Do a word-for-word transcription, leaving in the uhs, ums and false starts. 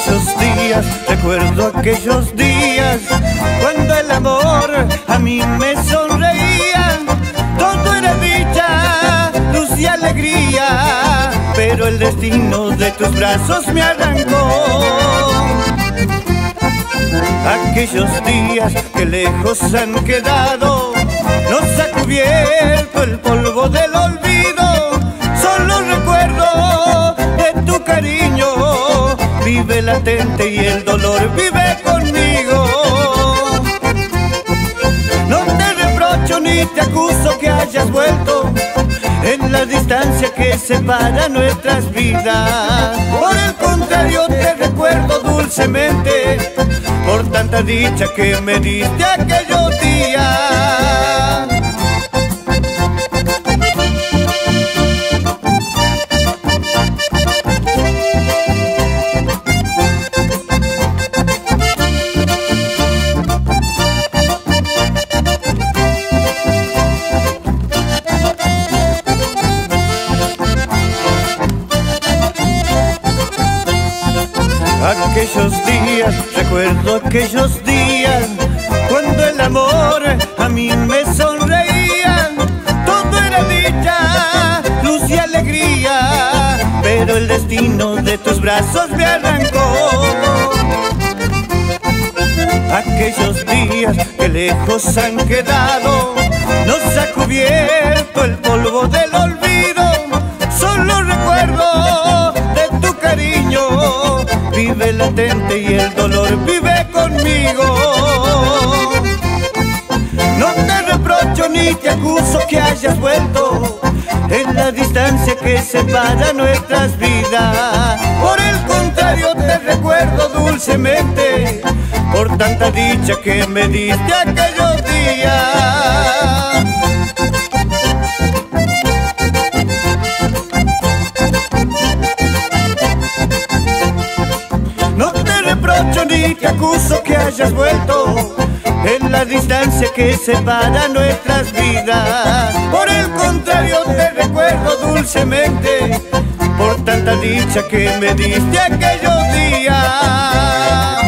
aquellos días, recuerdo aquellos días, cuando el amor a mí me sonreía. Todo era dicha, luz y alegría, pero el destino de tus brazos me arrancó. Aquellos días que lejos han quedado, nos ha cubierto el polvo del olvido. Solo recuerdo de tu cariño, vive latente y el dolor vive conmigo. No te reprocho ni te acuso que hayas vuelto en la distancia que separa nuestras vidas. Por el contrario te recuerdo dulcemente por tanta dicha que me diste aquellos días. Aquellos días, recuerdo aquellos días, cuando el amor a mí me sonreía. Todo era dicha, luz y alegría, pero el destino de tus brazos me arrancó. Aquellos días que lejos han quedado, nos ha cubierto el polvo del olvido. Solo recuerdo de tu cariño, vive latente y el dolor vive conmigo. No te reprocho ni te acuso que hayas vuelto en la distancia que separa nuestras vidas. Por el contrario te recuerdo dulcemente por tanta dicha que me diste aquellos días. No te reprocho ni te acuso que hayas vuelto en la distancia que separa nuestras vidas. Por el contrario te recuerdo dulcemente por tanta dicha que me diste aquellos días.